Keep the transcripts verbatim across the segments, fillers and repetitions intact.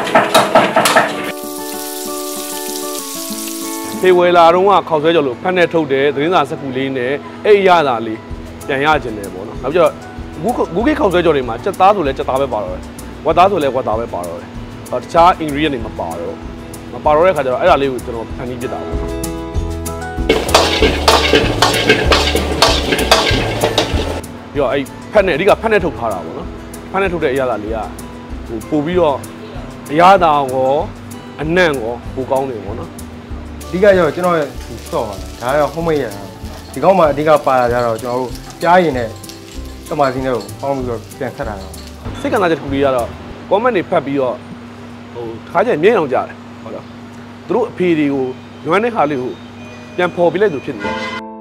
ဖေဝေလာတော့ကခေါက်ဆွဲကြော်လို့ဖက်နဲ့ထုတ်တယ်သတင်းစာစက်ကူလေးနဲ့အဲ့ရတာလေးပြန်ရကျင်တယ်ပေါ့နော်နောက်ပြီးတော့ဂူဂိခေါက်ဆွဲကြော်တွေမှာစက်သားဆိုလဲစက်သားပဲပါတော့တယ်ဝက်သားဆိုလဲဝက်သားပဲပါတော့တယ်တခြား ingredient တွေမပါတော့မပါတော့တဲ့ခါကျတော့အဲ့ဒါလေးကိုကျွန်တော်ဖန်တီးပြတာပေါ့နော်ပြီးတော့အဲ့ဖက်နဲ့အဓိကဖက်နဲ့ထုတ်ထားတာပေါ့နော်ဖက်နဲ့ထုတ်တဲ့အရသာလေးကဟိုပို့ပြီးတော့အရသာရောအနံ့ရောပိုကောင်းနေပေါ့နော်အဓိကကျတော့ကျွန်တော်ရဲ့ဆော့ပါဒါကတော့ homemade ရတာဒီကောက်မှာအဓိကပါလာကြတော့ကျွန်တော်တို့ကြားရင်နဲ့တမာစီနဲ့ကိုပေါင်းပြီးတော့ပြန်ဆက်တာတော့စိတ်ကံစားချက်တစ်ခုလေးကတော့ comment တွေဖတ်ပြီးတော့ဟိုခါကျရင်မြင်အောင်ကြတယ်ဟုတ်လားသူတို့အဖေတွေကိုလွမ်းတဲ့ခါလေးကိုပြန်ပေါ်ပြလိုက်သူဖြစ်နေတယ်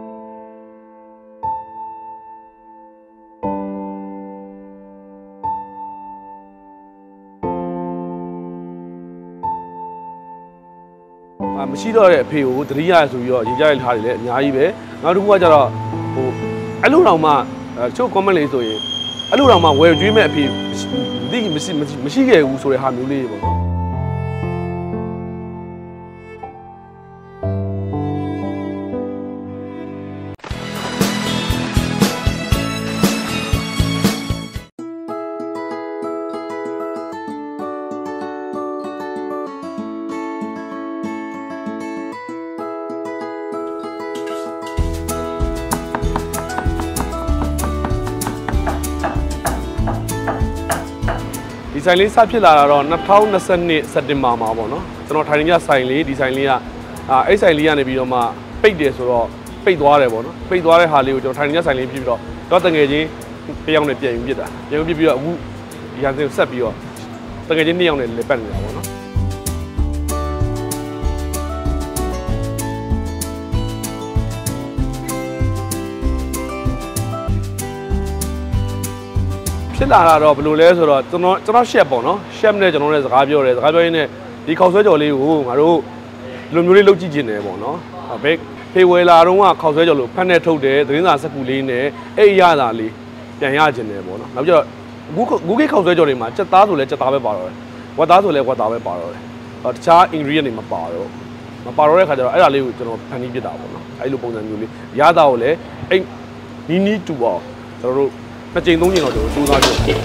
မရှိတော့တဲ့အဖေကိုတတိယဆိုပြီးတော့ရေးကြရထားတယ်လေအများကြီးပဲနောက်တစ်ခုကကျတော့ဟိုအဲ့လိုတောင်မှချို့ comment လေးဆိုရင်အဲ့လိုတောင်မှဝယ်ကျွေးမဲ့အဖေမသိမရှိမရှိခဲ့ဘူးဆိုတဲ့ဟာမျိုးလေးပေါ့နော်ဒီဆိုင်လေးစဖြစ်လာတာတော့၂၀၂၂စက်တင်ဘာမှာပေါ့နော်ကျွန်တော်ထိုင်နေကြဆိုင်လေးဒီဆိုင်လေးကအာအဲ့ဆိုင်လေးကနေပြီးတော့မှပိတ်တယ်ဆိုတော့ပိတ်သွားတယ်ပေါ့နော်ပိတ်သွားတဲ့ဟာလေးကိုကျွန်တော်ထိုင်နေကြဆိုင်လေးပြပြီးတော့တော့တငယ်ချင်းတစ်ယောက်နဲ့ပြန်ယူပြစ်တာပြန်ယူပြပြီးတော့အခုဒီဟာစဆက်ပြီးတော့တငယ်ချင်းနှစ်ယောက်နဲ့လေပတ်နေတာပေါ့နော်ဖြစ်လာတာတော့ဘယ်လိုလဲဆိုတော့ကျွန်တော်ကျွန်တော် chef ပေါ့နော် chef နဲ့ကျွန်တော်နဲ့စကားပြောတယ်စကားပြောရင်းနဲ့ဒီခေါက်ဆွဲကြော်လေးကိုငါတို့ဒီလိုမျိုးလေးလုပ်ကြည့်ကျင်တယ်ပေါ့နော်ဘယ်ဖေဝေလာတော့ကခေါက်ဆွဲကြော်လို့ဖက်နဲ့ထုတ်တယ်သတင်းစာစက်ကူလေးနဲ့အဲ့ရတာလေးပြန်ရကျင်တယ်ပေါ့နော်နောက်ပြီးတော့ဂူဂူဂိခေါက်ဆွဲကြော်တွေမှာစက်သားဆိုလဲစက်သားပဲပါတော့တယ်ဝက်သားဆိုလဲဝက်သားပဲပါတော့တယ်တခြား ingredient တွေမပါတော့မပါတော့တဲ့ခါကျတော့အဲ့ဒါလေးကိုကျွန်တော်ဖန်တီးပြတာပေါ့နော်အဲ့လိုပုံစံမျိုးလေးရတာကိုလည်းအဲ့နီးနီးတူပေါ့ကျွန်တော်တို့နှစ်ကြိမ်သုံးကြိမ်တော့ကျွန်တော်စူးစမ်းကြည့်ကျွန်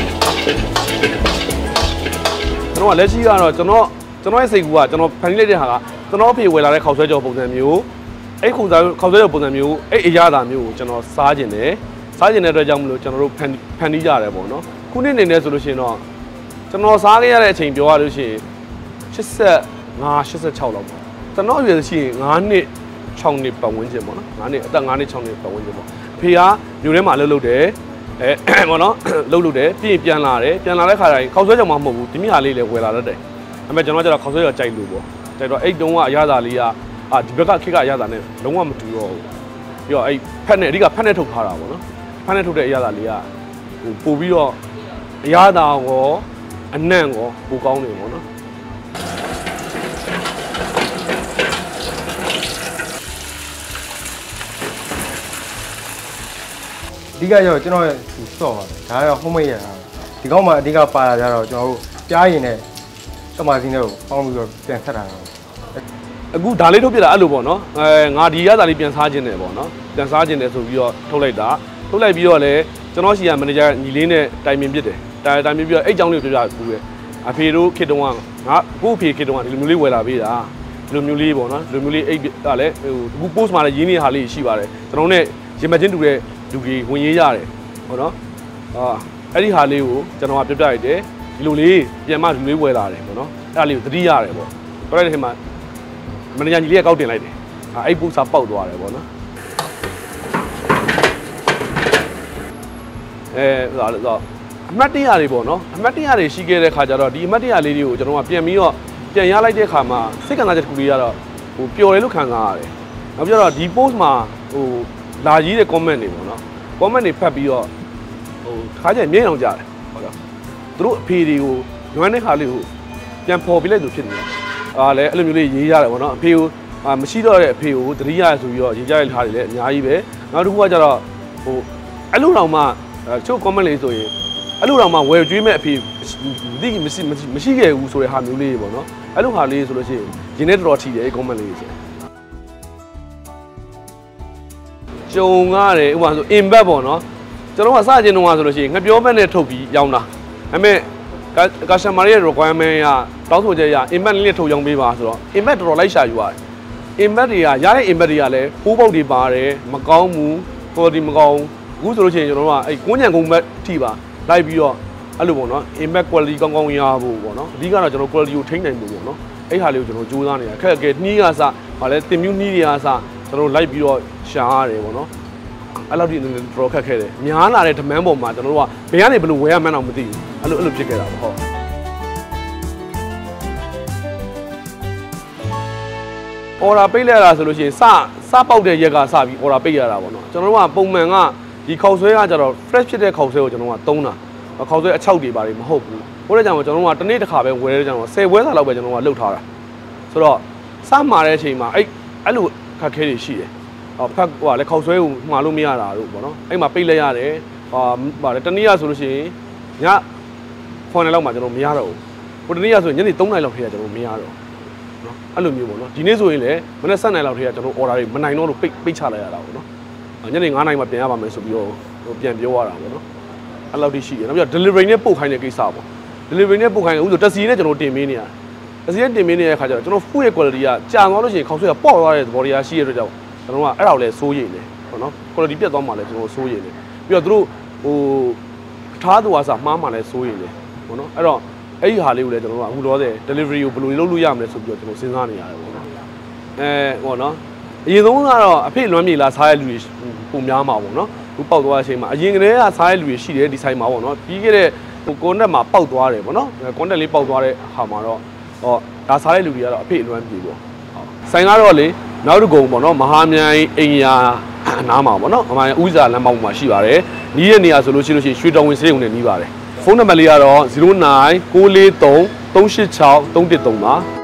တော်ကလက်ရှိကတော့ကျွန်တော်ကျွန်တော်ရဲ့စိတ်ကူကကျွန်တော်ဖန်တီးလိုက်တဲ့ဟာကကျွန်တော်အဖေဝယ်လာတဲ့ခေါက်ဆွဲကြော်ပုံစံမျိုးအဲ့ခုစားခေါက်ဆွဲကြော်ပုံစံမျိုးအဲ့အရာသာမျိုးကိုကျွန်တော်စားကျင်တယ်စားကျင်တဲ့အတွက်ကြောင့်မလို့ကျွန်တော်တို့ဖန်ဖန်တီးကြရတယ်ပေါ့နော်ခုနှစ်နေနေဆိုလို့ရှိရင်တော့ကျွန်တော်စားခဲ့ရတဲ့အချိန်ပြောရလို့ရှိရင်၈၅ ၈၆လောက်ပေါ့ကျွန်တော်ရွယ်ရှိရင်၅နှစ်၆နှစ်ပတ်ဝန်းကျင်ပေါ့နော်၅နှစ်အသက်၅နှစ်၆နှစ်ပတ်ဝန်းကျင်ပေါ့အဖေကမြို့ထဲမှာလှုပ်လှုပ်တယ်အဲပေါ့နော်လှုပ်လှုပ်တယ်ပြီးရင်ပြန်လာတယ်ပြန်လာတဲ့ခါတိုင်းခေါက်ဆွဲကြော်မှမဟုတ်ဘူးဒီမြဟာလေးလည်းဝယ်လာတတ်တယ်ဒါပေမဲ့ကျွန်တော်ကျတော့ခေါက်ဆွဲကြော်ကြိုက်လို့ပေါ့ကြိုက်တော့အဲ့တုန်းကအရသာလေးကအာဒီဘက်ကခစ်ကအရသာနဲ့လုံးဝမတူတော့ဘူးပြီးတော့အဲ့ဖက်နဲ့အဓိကဖက်နဲ့ထုတ်ထားတာပေါ့နော်ဖက်နဲ့ထုတ်တဲ့အရသာလေးကဟိုပို့ပြီးတော့အရသာရောအနံ့ရောပိုကောင်းနေပေါ့နော်အဓိကကျတော့ကျွန်တော်ရဲ့ဆော့ပါဒါကတော့ homemade ရတာဒီကောက်မှာအဓိကပါလာကြတော့ကျွန်တော်တို့ကြားရင်နဲ့တမာစီနဲ့ကိုပေါင်းပြီးတော့ပြန်ဆက်တာတော့အခုဒါလေးထုတ်ပြတာအဲ့လိုပေါ့နော်အဲငါဒီရတာလေးပြန်စားခြင်းတယ်ပေါ့နော်ပြန်စားခြင်းတယ်ဆိုပြီးတော့ထုတ်လိုက်တာထုတ်လိုက်ပြီးတော့လည်းကျွန်တော်ရှိရမန်နေဂျာညီလေးနဲ့တိုင်ပင်ပြစ်တယ်တိုင်တိုင်ပင်ပြီးတော့အဲ့အကြောင်းလေးကိုပြောပြဘူးပဲအဖေတို့ခေတ္တကငါကို့အဖေခေတ္တကဒီလိုမျိုးလေးဝယ်လာပေးတာဒီလိုမျိုးလေးပေါ့နော်ဒီလိုမျိုးလေးအဲ့ကလည်းဟိုအခု post မှာလည်းရင်းနေတဲ့ဟာလေးရှိပါတယ်ကျွန်တော်နဲ့ရင်မချင်းတူတဲ့လူကြီးဝင်ရေးရတယ်ဟုတ်နော်အာအဲ့ဒီဟာလေးကိုကျွန်တော်ကပြပြလိုက်တယ်ဒီလိုလေးပြန်မှလူလေးဝယ်လာတယ်ပေါ့နော်အဲ့ဒါလေးကိုသတိရတယ်ပေါ့ပြောလိုက်တဲ့အချိန်မှာမန်နေဂျာကြီးလေးကကောက်တင်လိုက်တယ်အဲ့ပူစာပေါက်သွားတယ်ပေါ့နော်အဲဆိုတော့အမတ်တရတွေပေါ့နော်အမတ်တရတွေရှိခဲ့တဲ့ခါကျတော့ဒီအမတ်တရလေးတွေကိုကျွန်တော်ကပြန်ပြီးတော့ပြန်ရလိုက်တဲ့ခါမှာစိတ်ခံစားချက်တစ်ခုလေးကတော့ဟိုပျော်တယ်လို့ခံစားရတယ်နောက်ပြီးတော့ဒီ post မှာဟိုလာကြီးတဲ့ comment တွေပေါ့နော် comment တွေဖတ်ပြီးတော့ဟိုခါကျရင်မြင်အောင်ကြတယ်ဟုတ်လားသူတို့အဖေတွေကိုလွမ်းတဲ့ခါလေးကိုပြန်ပေါ်ပြလိုက်သူဖြစ်နေတယ်အာလည်းအဲ့လိုမျိုးလေးရေးရတယ်ပေါ့နော်အဖေကိုမရှိတော့တဲ့အဖေကိုတတိယဆိုပြီးတော့ရေးကြရထားတယ်လေအများကြီးပဲနောက်တစ်ခုကကျတော့ဟိုအဲ့လိုတောင်မှချို့ comment လေးဆိုရင်စအဲ့လိုတော့မှဝယ်ကျွေးမဲ့အဖေဒီမရှိမရှိခဲ့ဘူးဆိုတဲ့ဟာမျိုးလေးပေါ့နော်အဲ့လိုဟာလေးဆိုလို့ရှိရင်ရင်းနဲ့တော်တော်ထီတယ် comment လေးဆိုကျုံရတယ်ဥပမာဆို impact ပေါ့နော်ကျွန်တော်ကစကျင်တော့ဆိုလို့ရှိရင်ငပြောဘက်နဲ့ထုတ်ပြီးရောင်းတာဒါပေမဲ့ customer ရဲ့ requirement ကတောင်းဆိုချက်ရ impact လေးနဲ့ထုတ်ရောင်းပေးပါဆိုတော့ impact တော်တော်လိုက်ရှာယူရတယ် impact တွေကရတဲ့ impact တွေကလည်းပိုးပေါက်တွေပါတယ်မကောင်းဘူး quality မကောင်းဘူးအခုဆိုလို့ရှိရင်ကျွန်တော်တို့ကအဲ့ကွန်းညံကုန်ဘက်ထိပါလိုက်ပြီးတော့အဲ့လိုပေါ့နော် impact quality ကောင်းကောင်းရဖို့ပေါ့နော်အဓိကတော့ကျွန်တော် quality ကိုထိန်းနိုင်ဖို့ပေါ့နော်အဲ့ဟာလေးကိုကျွန်တော်ကြိုးစားနေတာခက်ခဲနှီးကစဗာလဲတင်မြူးနှီးတွေကစကျွန်တော်လိုက်ပြီးတော့ရှာရတယ်ပေါ့နော်အဲ့လောက်ဒီတော်ခက်ခဲတယ်များလာတဲ့ demand ပေါ်မှာကျွန်တော်တို့ကဘယ်ကနေဘယ်လိုဝယ်ရမှန်းတော့မသိဘူးအဲ့လိုအဲ့လိုဖြစ်ခဲ့တာပေါ့ဟုတ်အော်ဒါပိတ်လိုက်ရတာဆိုလို့ရှိရင်စစပေါက်တဲ့ရက်ကစပြီးအော်ဒါပိတ်ရတာပေါ့နော်ကျွန်တော်တို့ကပုံမှန်ကဒီခေါက်ဆွဲကကြတော့ fresh ဖြစ်တဲ့ခေါက်ဆွဲကိုကျွန်တော်ကသုံးတာခေါက်ဆွဲအချောက်တွေပါတယ်မဟုတ်ဘူးဟိုတဲ့ကြောင့်ကျွန်တော်တို့ကတစ်နေ့တစ်ခါပဲဝယ်တဲ့ကြောင့်ဆယ်ပွဲစာလောက်ပဲကျွန်တော်ကလှုပ်ထားတာဆိုတော့စမှာတဲ့အချိန်မှာအဲ့အဲ့လိုခက်ခဲတွေရှိတယ်ဟောဖက်ဟိုကလည်းခေါက်ဆွဲကိုမှာလို့မရတာတို့ပေါ့နော်အဲ့မှာပိတ်လိုက်ရတယ်ဟာဗါလေတနေ့ရဆိုလို့ရှိရင်ညခုနှစ်လောက်မှကျွန်တော်မရတော့ဘူးဟိုတနေ့ရဆိုရင်ညနေသုံးနာရီလောက်ထဲကကျွန်တော်မရတော့နော်အဲ့လိုမျိုးပေါ့နော်ဒီနေ့ဆိုရင်လည်းမနေ့ဆက်နိုင်လောက်ထဲကကျွန်တော် order တွေမနိုင်တော့လို့ပိတ်ပိတ်ချလိုက်ရတာပေါ့နော်ညနေငါးနာရီမှပြန်ရပါမယ်ဆိုပြီးတော့ဟိုပြန်ပြောရတာပေါ့နော်အဲ့လောက်ထိရှိတယ်နောက်ပြီးတော့ delivery နဲ့ပို့ခိုင်းတဲ့ကိစ္စပေါ့ delivery နဲ့ပို့ခိုင်းတယ်ဥဆိုတက်စီနဲ့ကျွန်တော်တင်ပေးနေရတက်စီနဲ့တင်ပေးနေတဲ့အခါကျတော့ကျွန်တော် food ရဲ့ quality ကကြာသွားလို့ရှိရင်ခေါက်ဆွဲကပေါ့သွားတဲ့သဘောတရားရှိရတဲ့အတွက်ကြောင့်ကျွန်တော်ကအဲ့ဒါကိုလည်းစိုးရိမ်တယ်ပေါ့နော် quality ပြတ်သွားမှလည်းကျွန်တော်စိုးရိမ်တယ်ပြီးတော့သူတို့ဟိုထားသူအားစားမှားမှလည်းစိုးရိမ်တယ်ပေါ့နော်အဲ့တော့အဲ့ဒီဟာလေးကိုလည်းကျွန်တော်ကအခုလောဆယ် delivery ကိုဘယ်လိုလုပ်လို့ရမလဲဆိုပြီးတော့ကျွန်တော်စဉ်းစားနေရတယ်ပေါ့နော်အဲပေါ့နော်အရင်ဆုံးကတော့အဖေလွမ်းမြေလာစားရတဲ့လူတွေပုံများမှာပေါ့နော်ခုပေါက်သွားတဲ့အချိန်မှာအရင်ကတည်းကစားရတဲ့လူတွေရှိတယ်ဒီဆိုင်မှာပေါ့နော်ပြီးခဲ့တဲ့ဟိုကွန်တက်မှာပေါက်သွားတယ်ပေါ့နော်ကွန်တက်လေးပေါက်သွားတဲ့ဟာမှာတော့ဟောဒါစားတဲ့လူတွေကတော့အဖေလွမ်းပြေပေါ့ဆိုင်ကတော့လေနောက်တစ်ကုံပေါ့နော်မဟာမြိုင်အိမ်ယာအနားမှာပေါ့နော်မဟာမြိုင်ဥဇာလမ်းပေါက်မှာရှိပါတယ်နီးတဲ့နေရာဆိုလို့ရှိလို့ရှိရင်ရွှေတော်ဝင်စေးုံနဲ့နီးပါတယ်ဖုန်းနံပါတ်လေးကတော့ zero nine ၉၄၃ ၃၈၆ ၃၁၃ပါ